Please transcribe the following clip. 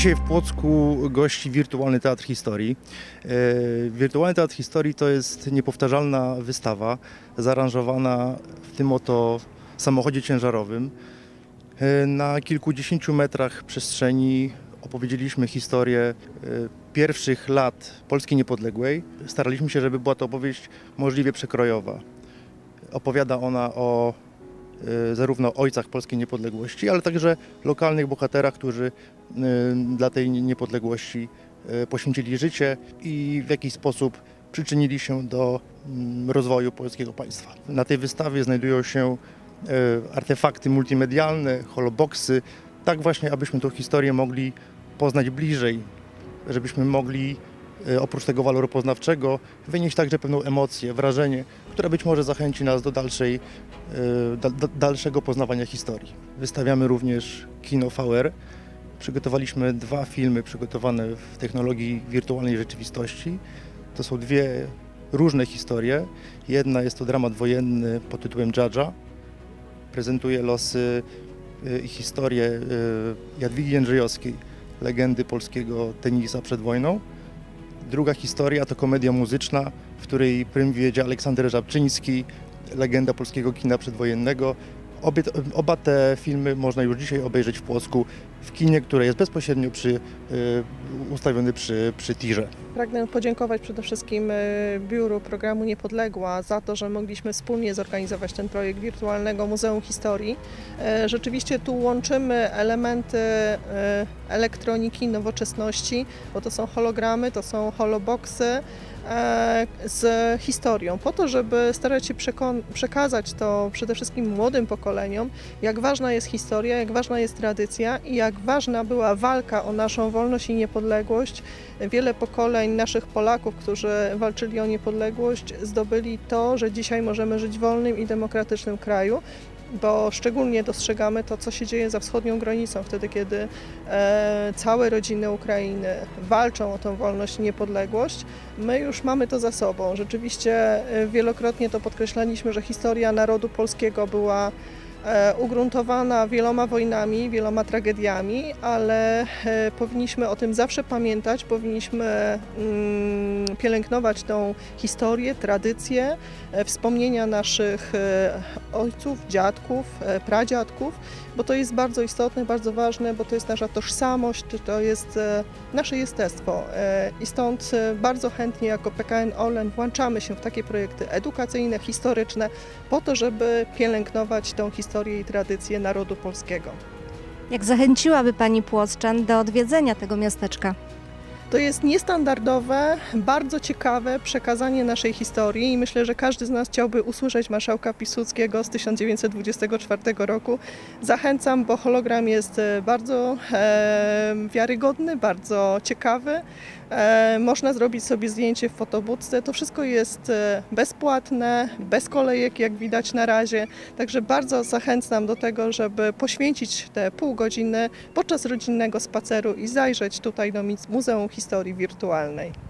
Dzisiaj w Płocku gości Wirtualny Teatr Historii. Wirtualny Teatr Historii to jest niepowtarzalna wystawa zaaranżowana w tym oto samochodzie ciężarowym. Na kilkudziesięciu metrach przestrzeni opowiedzieliśmy historię pierwszych lat Polski niepodległej. Staraliśmy się, żeby była to opowieść możliwie przekrojowa. Opowiada ona o zarówno ojcach polskiej niepodległości, ale także lokalnych bohaterach, którzy dla tej niepodległości poświęcili życie i w jakiś sposób przyczynili się do rozwoju polskiego państwa. Na tej wystawie znajdują się artefakty multimedialne, holoboxy, tak właśnie, abyśmy tę historię mogli poznać bliżej, żebyśmy mogli oprócz tego waloru poznawczego wynieść także pewną emocję, wrażenie, które być może zachęci nas do dalszego poznawania historii. Wystawiamy również kino VR. Przygotowaliśmy 2 filmy przygotowane w technologii wirtualnej rzeczywistości. To są 2 różne historie. Jedna jest to dramat wojenny pod tytułem Dżadża. Prezentuje losy i historię Jadwigi Jędrzejowskiej, legendy polskiego tenisa przed wojną. Druga historia to komedia muzyczna, w której prym wiedzie Aleksander Żabczyński, legenda polskiego kina przedwojennego. Oba te filmy można już dzisiaj obejrzeć w Płocku, w kinie, które jest bezpośrednio ustawione przy tirze. Pragnę podziękować przede wszystkim Biuru Programu Niepodległa za to, że mogliśmy wspólnie zorganizować ten projekt Wirtualnego Muzeum Historii. Rzeczywiście tu łączymy elementy elektroniki, nowoczesności, bo to są hologramy, to są holoboxy z historią, po to, żeby starać się przekazać to przede wszystkim młodym pokoleniom, jak ważna jest historia, jak ważna jest tradycja i jak ważna była walka o naszą wolność i niepodległość. Wiele pokoleń naszych Polaków, którzy walczyli o niepodległość, zdobyli to, że dzisiaj możemy żyć w wolnym i demokratycznym kraju, bo szczególnie dostrzegamy to, co się dzieje za wschodnią granicą, wtedy kiedy całe rodziny Ukrainy walczą o tę wolność i niepodległość. My już mamy to za sobą. Rzeczywiście wielokrotnie to podkreślaliśmy, że historia narodu polskiego była ugruntowana wieloma wojnami, wieloma tragediami, ale powinniśmy o tym zawsze pamiętać, powinniśmy pielęgnować tą historię, tradycję, wspomnienia naszych ojców, dziadków, pradziadków, bo to jest bardzo istotne, bardzo ważne, bo to jest nasza tożsamość, to jest nasze jestestwo i stąd bardzo chętnie jako PKN Orlen włączamy się w takie projekty edukacyjne, historyczne, po to, żeby pielęgnować tą historię i tradycję narodu polskiego. Jak zachęciłaby Pani płockczan do odwiedzenia tego miasteczka? To jest niestandardowe, bardzo ciekawe przekazanie naszej historii i myślę, że każdy z nas chciałby usłyszeć marszałka Piłsudskiego z 1924 roku. Zachęcam, bo hologram jest bardzo wiarygodny, bardzo ciekawy. Można zrobić sobie zdjęcie w fotobudce. To wszystko jest bezpłatne, bez kolejek, jak widać na razie. Także bardzo zachęcam do tego, żeby poświęcić te pół godziny podczas rodzinnego spaceru i zajrzeć tutaj do Muzeum Historii Wirtualnej.